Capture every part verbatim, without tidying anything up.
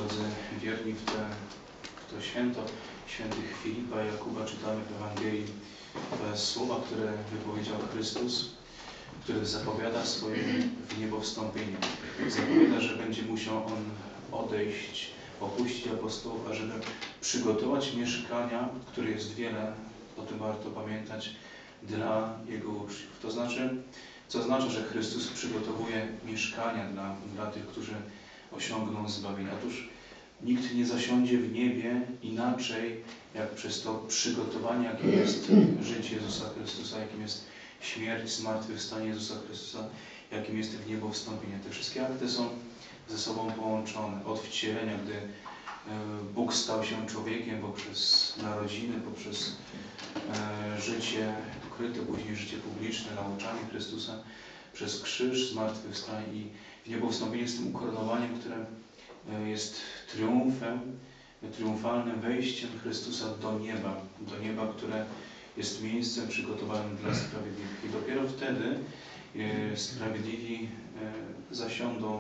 drodzy wierni, w, te, w to święto świętych Filipa i Jakuba czytamy w Ewangelii te słowa, które wypowiedział Chrystus, który zapowiada swoje w niebo wstąpienie. Zapowiada, że będzie musiał On odejść, opuścić apostołów, ażeby przygotować mieszkania, które jest wiele, o tym warto pamiętać, dla Jego uczniów. To znaczy, co oznacza, że Chrystus przygotowuje mieszkania dla, dla tych, którzy osiągną zbawienie. Otóż nikt nie zasiądzie w niebie inaczej, jak przez to przygotowanie, jakim jest życie Jezusa Chrystusa, jakim jest śmierć, zmartwychwstanie Jezusa Chrystusa, jakim jest w niebo wstąpienie. Te wszystkie akty są ze sobą połączone. Od wcielenia, gdy Bóg stał się człowiekiem poprzez narodziny, poprzez życie ukryte, później życie publiczne, nauczanie Chrystusa, przez krzyż, zmartwychwstanie i w niebo wstąpienie z tym ukoronowaniem, które jest triumfem, triumfalnym wejściem Chrystusa do nieba, do nieba, które jest miejscem przygotowanym dla sprawiedliwych. I dopiero wtedy sprawiedliwi zasiądą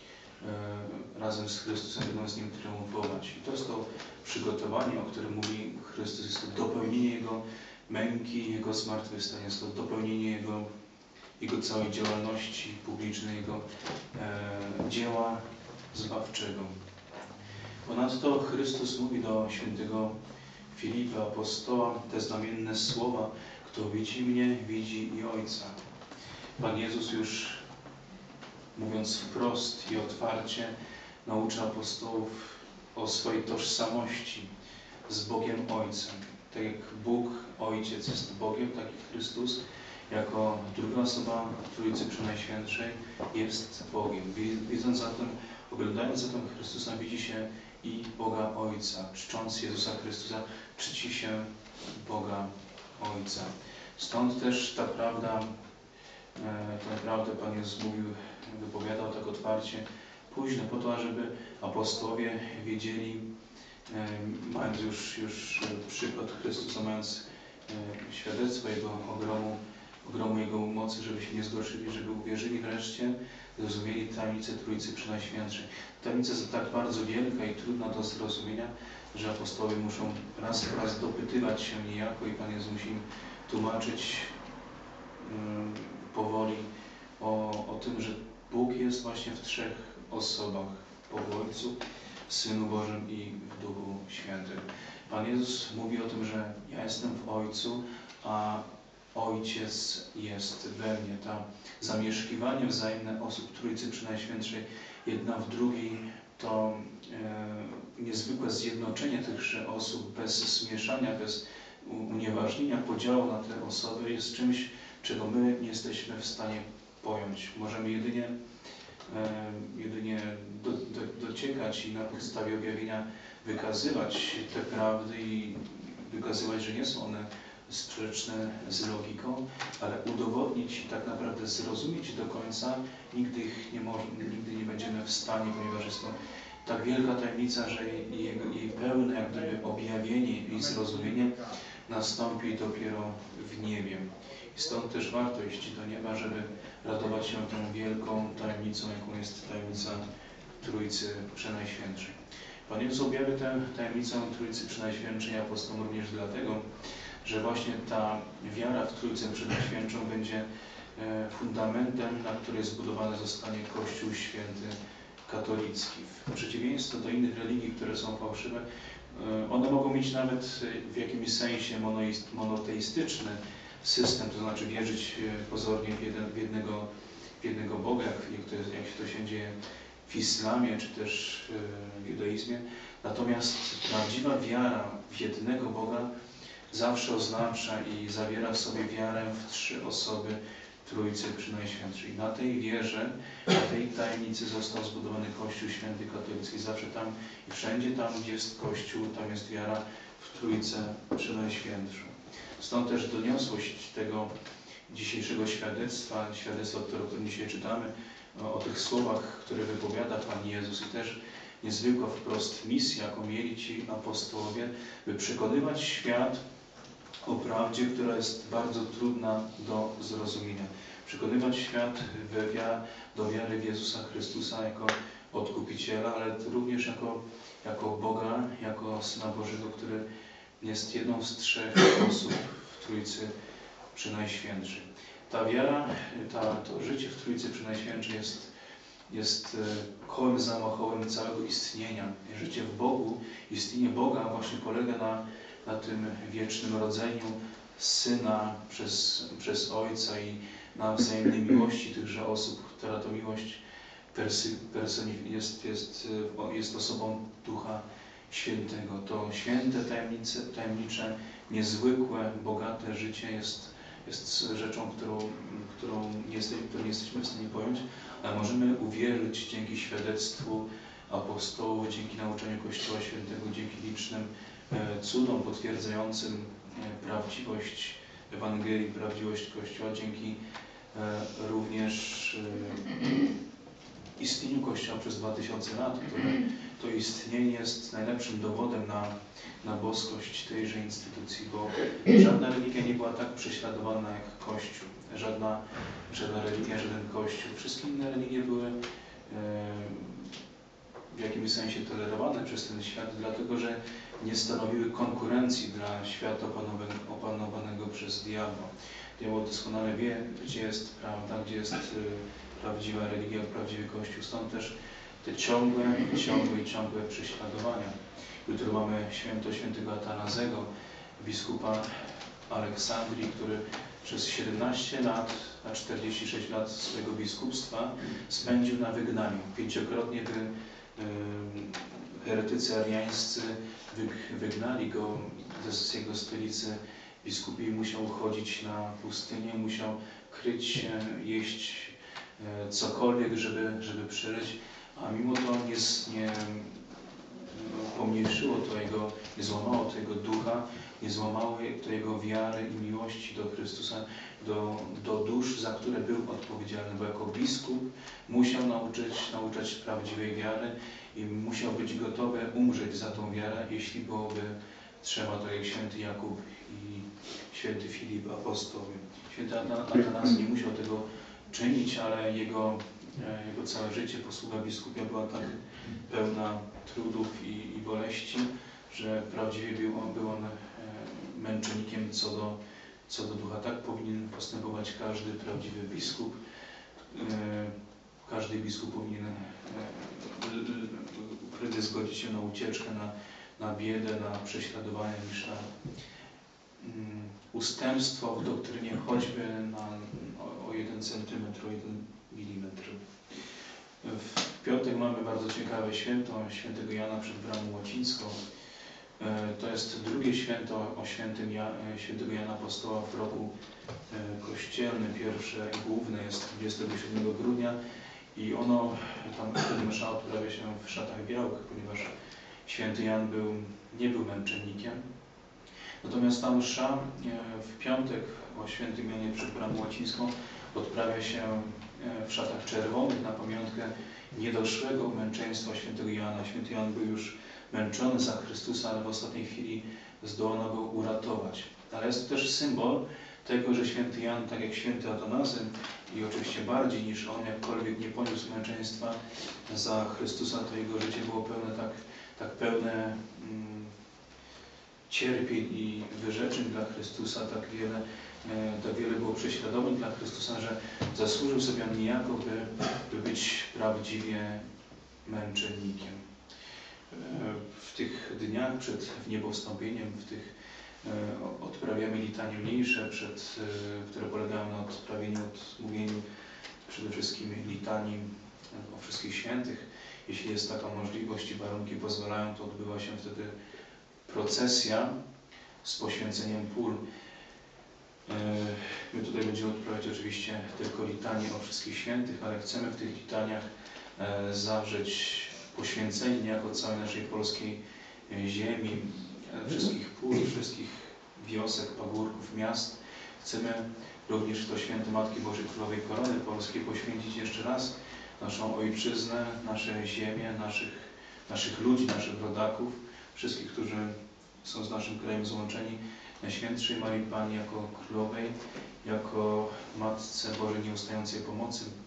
razem z Chrystusem, będą z Nim triumfować. I to jest to przygotowanie, o którym mówi Chrystus, jest to dopełnienie Jego męki, Jego zmartwychwstania, jest to dopełnienie Jego, Jego całej działalności publicznej, Jego e, dzieła zbawczego. Ponadto Chrystus mówi do świętego Filipa, apostoła, te znamienne słowa: kto widzi mnie, widzi i Ojca. Pan Jezus już, mówiąc wprost i otwarcie, naucza apostołów o swojej tożsamości z Bogiem Ojcem. Tak jak Bóg Ojciec jest Bogiem, tak i Chrystus jako druga osoba Trójcy Przenajświętszej jest Bogiem. Widząc zatem, oglądając zatem Chrystusa, widzi się i Boga Ojca. Czcząc Jezusa Chrystusa, czci się Boga Ojca. Stąd też ta prawda, tę naprawdę Pan Jezus mówił, wypowiadał tak otwarcie, późno po to, ażeby apostołowie wiedzieli, mając już, już przykład Chrystusa, mając świadectwo Jego ogromu, ogromu Jego mocy, żeby się nie zgorszyli, żeby uwierzyli wreszcie, zrozumieli tajemnicę Trójcy Przenajświętszej. Tajemnica jest tak bardzo wielka i trudna do zrozumienia, że apostołowie muszą raz po raz dopytywać się niejako i Pan Jezus musi im tłumaczyć um, powoli o, o tym, że Bóg jest właśnie w trzech osobach: w Bogu Ojcu, w Synu Bożym i w Duchu Świętym. Pan Jezus mówi o tym, że ja jestem w Ojcu, a Ojciec jest we mnie. Ta zamieszkiwanie wzajemne osób Trójcy Przenajświętszej, jedna w drugiej, to e, niezwykłe zjednoczenie tychże osób bez zmieszania, bez unieważnienia podziału na te osoby jest czymś, czego my nie jesteśmy w stanie pojąć. Możemy jedynie, e, jedynie do, do, dociekać i na podstawie objawienia wykazywać te prawdy i wykazywać, że nie są one sprzeczne z logiką, ale udowodnić i tak naprawdę zrozumieć do końca nigdy ich nie, może, nigdy nie będziemy w stanie, ponieważ jest to tak wielka tajemnica, że jej, jej, jej pełne jak gdyby objawienie i zrozumienie nastąpi dopiero w niebie. I stąd też warto iść do nieba, żeby radować się tą wielką tajemnicą, jaką jest tajemnica Trójcy Przenajświętszej. Pan Jezus objawia tę tajemnicę Trójcy Przenajświętszej apostolom również dlatego, że właśnie ta wiara w Trójcę Przenajświętszą będzie fundamentem, na którym zbudowany zostanie Kościół Święty katolicki. W przeciwieństwie do innych religii, które są fałszywe, one mogą mieć nawet w jakimś sensie monoteistyczny system, to znaczy wierzyć pozornie w, jeden, w, jednego, w jednego Boga, jak to, jak to się dzieje w islamie, czy też w judaizmie. Natomiast prawdziwa wiara w jednego Boga zawsze oznacza i zawiera w sobie wiarę w trzy osoby Trójcy Przenajświętszej. Na tej wierze, na tej tajemnicy został zbudowany Kościół Święty Katolicki. Zawsze tam i wszędzie tam, gdzie jest Kościół, tam jest wiara w Trójcę Przenajświętszą. Stąd też doniosłość tego dzisiejszego świadectwa, świadectwa, o którym dzisiaj czytamy, o, o tych słowach, które wypowiada Pan Jezus, i też niezwykła wprost misja, jaką mieli ci apostołowie, by przekonywać świat o prawdzie, która jest bardzo trudna do zrozumienia. Przekonywać świat do wiary w Jezusa Chrystusa jako Odkupiciela, ale również jako, jako Boga, jako Syna Bożego, który jest jedną z trzech osób w Trójcy Przynajświętszej. Ta wiara, ta, to życie w Trójcy Przynajświętszej jest, jest kołem zamachowym całego istnienia. Życie w Bogu, istnienie Boga właśnie polega na, na tym wiecznym rodzeniu Syna przez, przez Ojca i na wzajemnej miłości tychże osób, która to miłość persy, jest, jest, jest osobą Ducha Świętego. To święte, tajemnice, tajemnicze, niezwykłe, bogate życie jest, jest rzeczą, którą, którą, nie jesteśmy, którą nie jesteśmy w stanie pojąć, ale możemy uwierzyć dzięki świadectwu apostołów, dzięki nauczaniu Kościoła Świętego, dzięki licznym e, cudom potwierdzającym e, prawdziwość Ewangelii, prawdziwość Kościoła, dzięki e, również e, istnieniu Kościoła przez dwa tysiące lat, które to istnienie jest najlepszym dowodem na, na boskość tejże instytucji, bo żadna religia nie była tak prześladowana jak Kościół. Żadna, żadna religia, żaden Kościół. Wszystkie inne religie były e, w jakimś sensie tolerowane przez ten świat, dlatego że nie stanowiły konkurencji dla świata opanowanego, opanowanego przez diabła. Diabeł doskonale wie, gdzie jest prawda, gdzie jest prawdziwa religia, prawdziwy Kościół. Stąd też te ciągłe, ciągłe i ciągłe prześladowania. Jutro mamy święto świętego Atanazego, biskupa Aleksandrii, który przez siedemnaście lat, na czterdzieści sześć lat swojego biskupstwa spędził na wygnaniu. Pięciokrotnie wy, y, heretycy ariańscy wy, wygnali go z jego stolicy biskupiej. Musiał uchodzić na pustynię, musiał kryć się, jeść e, cokolwiek, żeby, żeby przeżyć, a mimo to nie, nie pomniejszyło to jego, nie złamało to jego ducha, nie złamało to jego wiary i miłości do Chrystusa, do, do dusz, za które był odpowiedzialny, bo jako biskup musiał nauczyć, nauczać prawdziwej wiary i musiał być gotowy umrzeć za tą wiarę, jeśli byłoby trzeba, tak jak święty Jakub i święty Filip apostołowie. Święty Atanazy nie musiał tego czynić, ale jego, jego całe życie, posługa biskupia była tak pełna trudów i, i boleści, że prawdziwie był on, był on męczennikiem co do, co do ducha. Tak powinien postępować każdy prawdziwy biskup. Każdy biskup powinien prędzej zgodzić się na ucieczkę, na, na biedę, na prześladowanie niż na um, ustępstwo w doktrynie choćby na, o, o jeden centymetr, o jeden milimetr. W piątek mamy bardzo ciekawe święto świętego Jana przed Bramą Łacińską. To jest drugie święto o świętym ja, świętego Jana Apostoła w roku kościelnym. Pierwsze i główne jest dwudziestego siódmego grudnia i ono, tam wtedy msza odprawia się w szatach białych, ponieważ święty Jan był, nie był męczennikiem. Natomiast ta msza w piątek o świętym Janie przed Bramą Łacińską odprawia się w szatach czerwonych na pamiątkę niedoszłego męczeństwa świętego Jana. Święty Jan był już męczony za Chrystusa, ale w ostatniej chwili zdołano go uratować. Ale jest to też symbol tego, że święty Jan, tak jak święty Atanazy i oczywiście bardziej niż on, jakkolwiek nie poniósł męczeństwa za Chrystusa, to jego życie było pełne tak, tak pełne mm, cierpień i wyrzeczeń dla Chrystusa, tak wiele, e, tak wiele było prześladowań dla Chrystusa, że zasłużył sobie on niejako, by, by być prawdziwie męczennikiem. W tych dniach przed wniebowstąpieniem, w tych e, odprawiamy litanie mniejsze, przed, e, które polegają na odprawieniu, odmówieniu przede wszystkim litanii o wszystkich świętych. Jeśli jest taka możliwość i warunki pozwalają, to odbywa się wtedy procesja z poświęceniem pól. E, my tutaj będziemy odprawiać oczywiście tylko litanie o wszystkich świętych, ale chcemy w tych litaniach e, zawrzeć poświęcenie niejako całej naszej polskiej ziemi, wszystkich pól, wszystkich wiosek, pagórków, miast. Chcemy również w to święto Matki Bożej Królowej Korony Polskiej poświęcić jeszcze raz naszą ojczyznę, nasze ziemię, naszych, naszych ludzi, naszych rodaków, wszystkich, którzy są z naszym krajem złączeni, Najświętszej Marii Pani jako Królowej, jako Matce Bożej Nieustającej Pomocy. W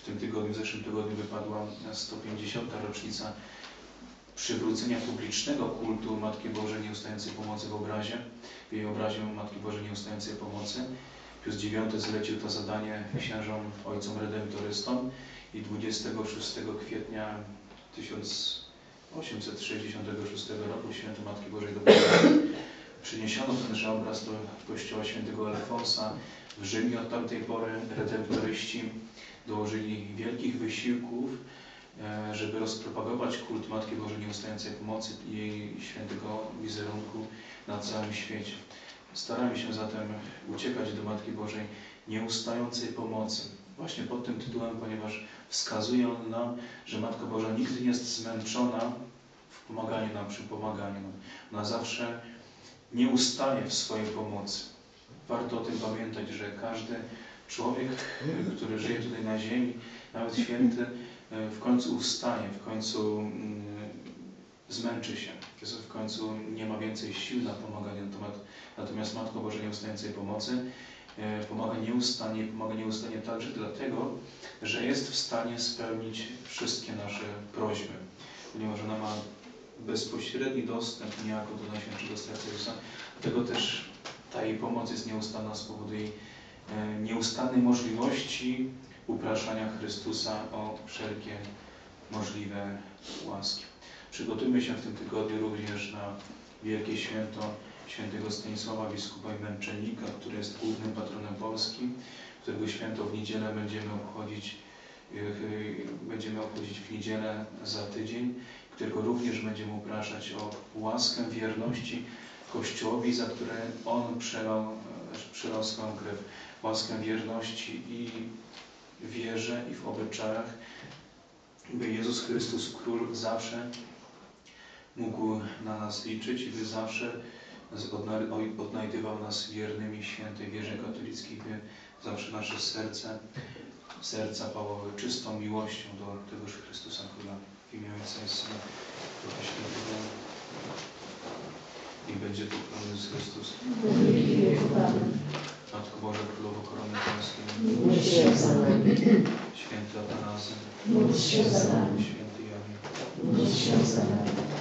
w tym tygodniu, w zeszłym tygodniu wypadła sto pięćdziesiąta rocznica przywrócenia publicznego kultu Matki Bożej Nieustającej Pomocy w obrazie, w jej obrazie Matki Bożej Nieustającej Pomocy. Pius dziewiąty zlecił to zadanie księżom, ojcom redemptorystom i dwudziestego szóstego kwietnia tysiąc osiemset sześćdziesiątego szóstego roku święto Matki Bożej do Pomocy przyniesiono tenże obraz do kościoła świętego Alfonsa w Rzymie. Od tamtej pory redemptoryści dołożyli wielkich wysiłków, żeby rozpropagować kult Matki Bożej Nieustającej Pomocy i jej świętego wizerunku na całym świecie. Staramy się zatem uciekać do Matki Bożej Nieustającej Pomocy. Właśnie pod tym tytułem, ponieważ wskazuje on nam, że Matka Boża nigdy nie jest zmęczona w pomaganiu nam, przy pomaganiu nam. Ona zawsze nie ustaje w swojej pomocy. Warto o tym pamiętać, że każdy człowiek, który żyje tutaj na ziemi, nawet święty, w końcu ustanie, w końcu zmęczy się, w końcu nie ma więcej sił na pomaganie. Natomiast Matko Boża Nieustającej Pomocy pomaga nieustannie, pomaga nieustannie także dlatego, że jest w stanie spełnić wszystkie nasze prośby, ponieważ ona ma bezpośredni dostęp niejako do Najświętszego Serca Jezusa. Dlatego też ta jej pomoc jest nieustanna z powodu jej nieustannej możliwości upraszania Chrystusa o wszelkie możliwe łaski. Przygotujmy się w tym tygodniu również na wielkie święto świętego Stanisława, biskupa i męczennika, który jest głównym patronem Polski, którego święto w niedzielę będziemy obchodzić, będziemy obchodzić w niedzielę za tydzień, którego również będziemy upraszać o łaskę wierności Kościołowi, za które On przelał, przelał swoją krew. Łaskę wierności i wierze i w obyczajach, by Jezus Chrystus, Król, zawsze mógł na nas liczyć i by zawsze odnajdywał nas wiernymi świętej wierze katolickiej, by zawsze nasze serce, serca pałały czystą miłością do tegoż Chrystusa Króla. W imię Ojca i Syna i Ducha Świętego. I będzie tu Pan Jezus Chrystus. Matko Boża, Królowo Korony Polskiej. Módl się za nami. Święty Atanazy. Módl się za nami. Święty Janie. Módl się za nami.